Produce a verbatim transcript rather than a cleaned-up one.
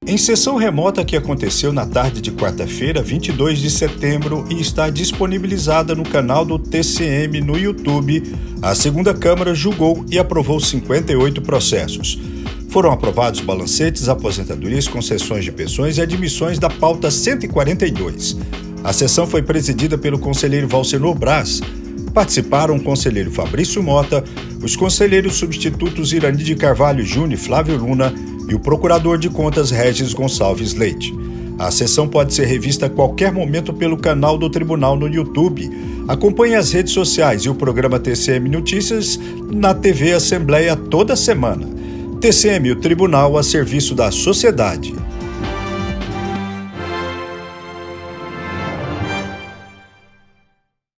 Em sessão remota que aconteceu na tarde de quarta-feira, vinte e dois de setembro, e está disponibilizada no canal do T C M no YouTube, a segunda Câmara julgou e aprovou cinquenta e oito processos. Foram aprovados balancetes, aposentadorias, concessões de pensões e admissões da pauta cento e quarenta e dois. A sessão foi presidida pelo conselheiro Valsenor Braz. Participaram o conselheiro Fabrício Mota, os conselheiros substitutos Irani de Carvalho Júnior e Flávio Luna e o procurador de contas Regis Gonçalves Leite. A sessão pode ser revista a qualquer momento pelo canal do Tribunal no YouTube. Acompanhe as redes sociais e o programa T C M Notícias na T V Assembleia toda semana. T C M, o Tribunal a serviço da sociedade.